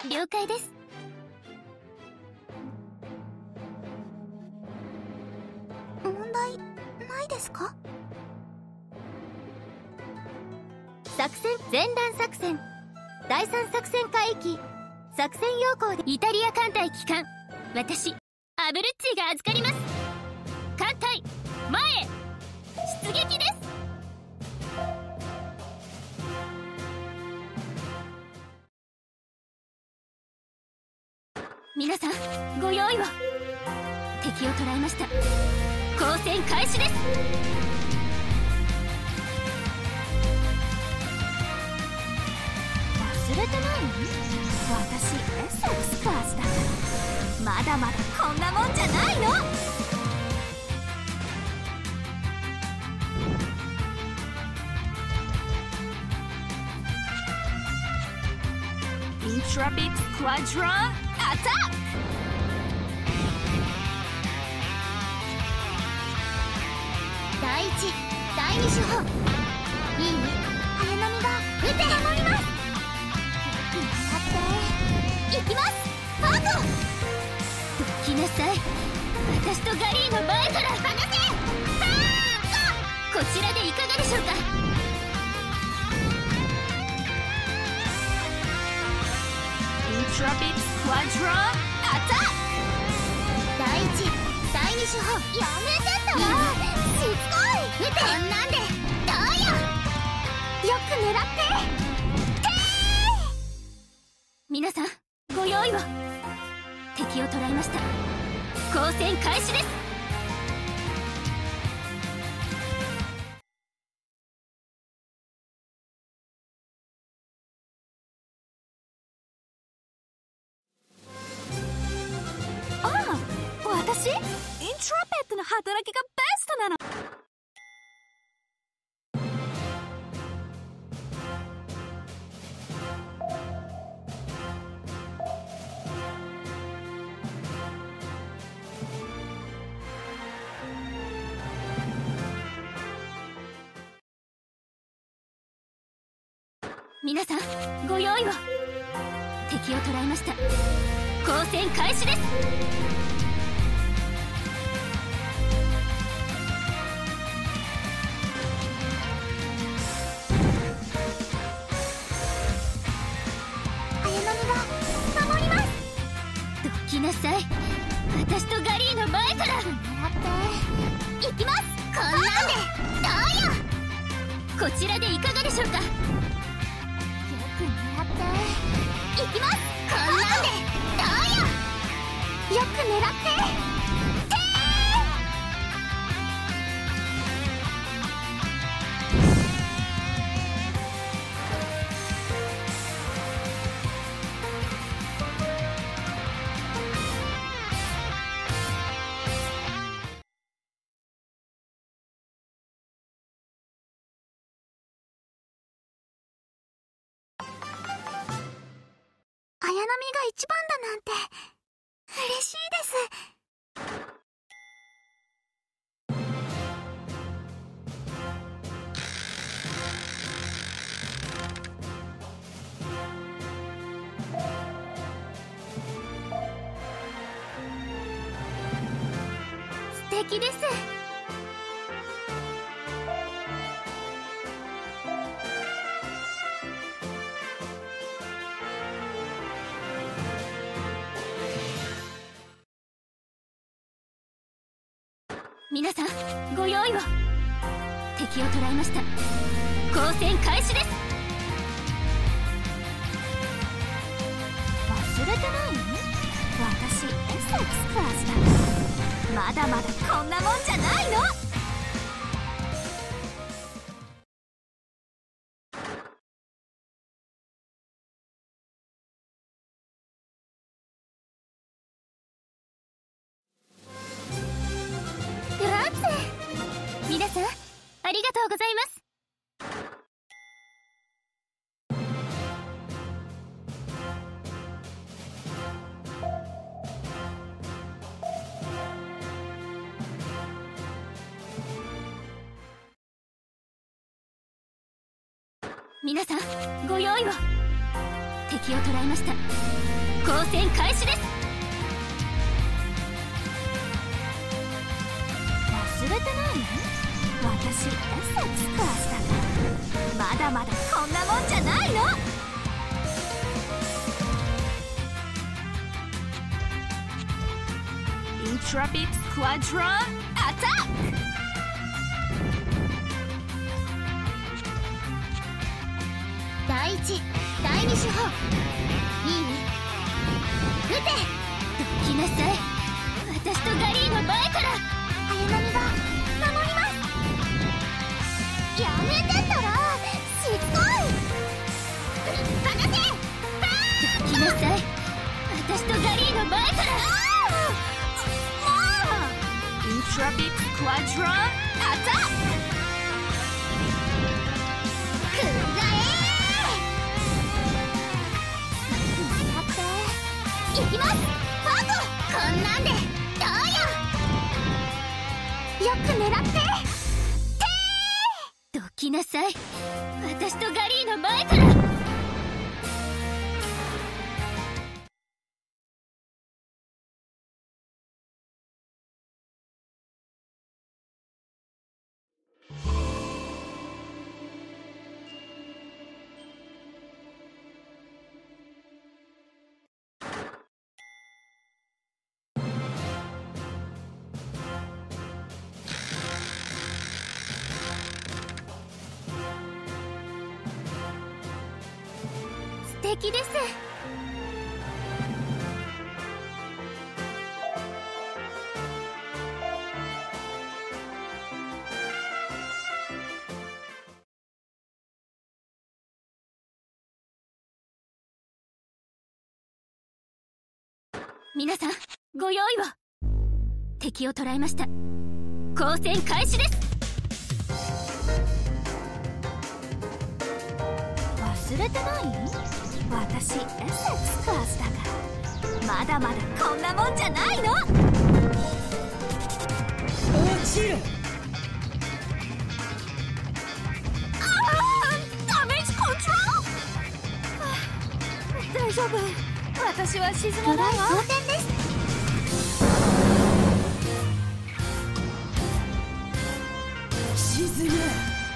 了解です。問題ないですか？作戦前段作戦第3作戦海域作戦要項でイタリア艦隊帰還、私アブルッチーが預かります。艦隊前へ出撃です。皆さんご用意を。敵を捕らえました。交戦開始です。忘れてないの？私エッセンスクラスだから、まだまだこんなもんじゃないの。イントラビットスクワドロンアタック。第1第2手法いいね。早波が撃て守ります。行きます。ファートどきなさい。私とガリーの前から離せ。ファートこちらでいかがでしょうか。イントラビットスクワドロンアタック。第1第2手法やめてったわ。しつこい。撃て。こんなんでどうよ。よく狙って皆さんご用意を。敵を捕らえました。交戦開始です。ああ、私イントラペットの働きがベストなの。皆さんご用意を。敵を捕らえました。交戦開始です。早波が守ります。どきなさい。私とガリーの前から狙って行きます。こんなんでどうよ。こちらでいかがでしょうか。行きます。こんなんでどうよ。よく狙って綾波が一番だなんて嬉しいです。素敵です。皆さんご用意を。敵を捕らえました。交戦開始です。忘れてないの？私エッセンスクラスだから、まだまだこんなもんじゃないの。皆さんありがとうございます。皆さんご用意を。敵を捕らえました。 交戦開始です。 忘れてないの？私エッセンスクラスだからまだまだこんなもんじゃないの。イントラピックスクワドロンアタック。 第一第二手法いい？撃て。どきなさい。私とガリーの前から。 綾波が守ります。やめてったらしつこい。離せ。 どきなさい。私とガリーの前から。 イントラピックスクワドロンアタック。くんがいきます。ファート。こんなんでどうよ。よく狙って。 どきなさい。私とガリーの前から。素敵です。皆さんご用意を。敵を捕らえました。交戦開始です。 忘れてない？私エッセンスクラスだからまだまだこんなもんじゃないの。 落ちる。 ダメージコントロール。大丈夫。私は沈まないわ。同点です。 沈む。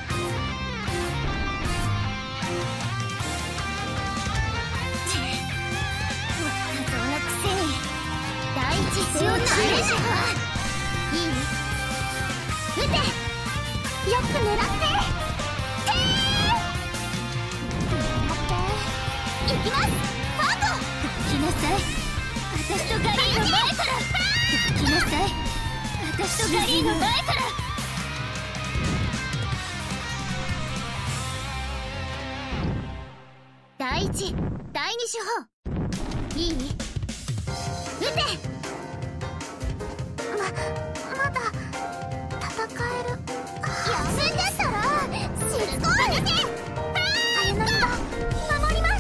必要ないでしょ。いい？撃て。よく狙って。いきます。ファート。 どきなさい。私とガリーの前から。どきなさい。私とガリーの前から。 第一第二手法いい？撃て。まだ戦える。休んでったらしつこい。綾波が守ります。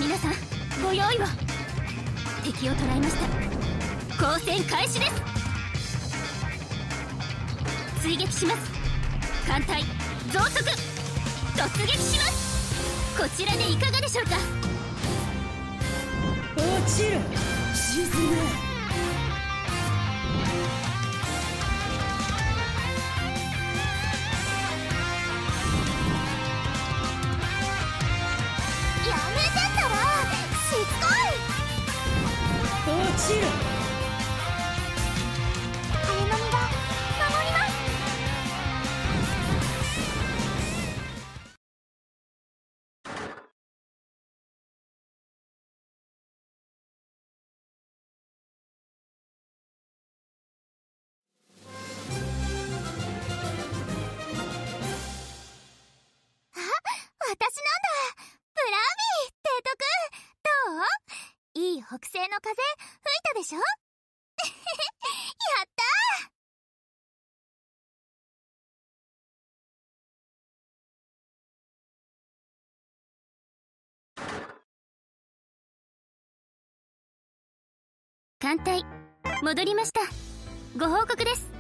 皆さんご用意を。敵を捕らえました。交戦開始です。追撃します。艦隊増速突撃します。こちらでいかがでしょうか。 落ちる。沈む。落ちる。 綾波が守ります。あ、私なんだ。ブラーミー、提督。どう？いい北西の風吹いたでしょ。やった艦隊戻りました。ご報告です。